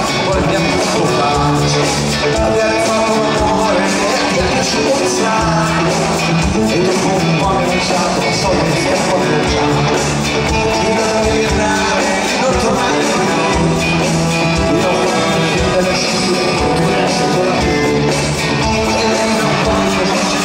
vogliamo provarci, abbiamo fatto l'amore e ti è piaciuto un sacco, e dopo un po' mi ho lasciato, so che stiamo viaggiando, io devo tornare, non tornare più, io ho fatto delle scie, tu ne hai scelto la più, e non voglio che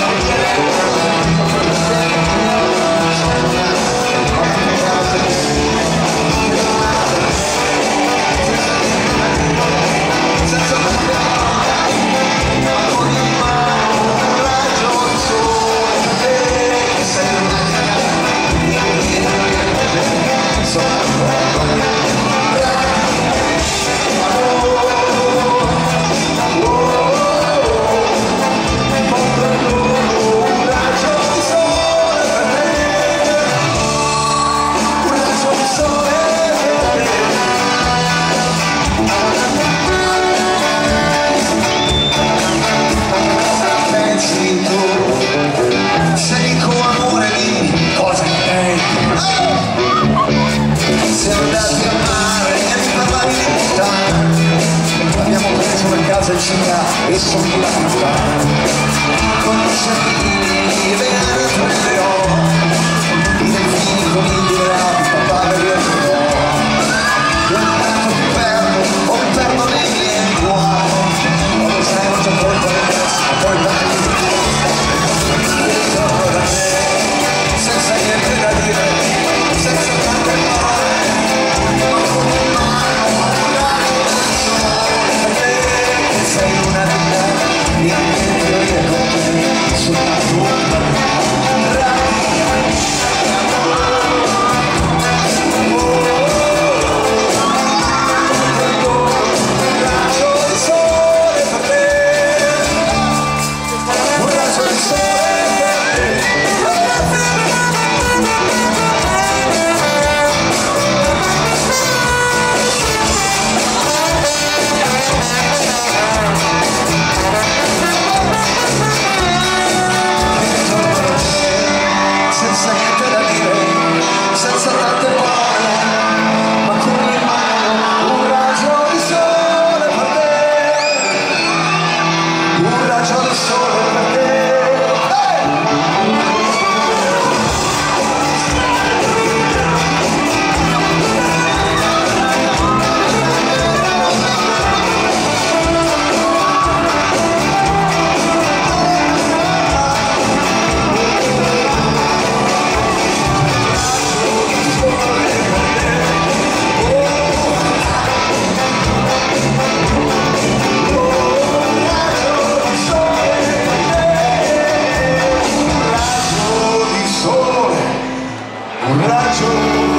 e sono la città con i sciamini, le anatre e le o i delfini con i liberati, papà e via e ogni tanto mi perdo nei miei cuori o lo sai, non c'è colpa adesso poi vai dietro da te senza niente da dire, senza tante parole, ma con il mano sei una vita, niente io con te, soltanto un raggio di sole per te, un raggio di sole per te. Senza niente da dire, senza tante parole, ma con in mano un raggio di sole per te, un raggio di sole per te. Un raggio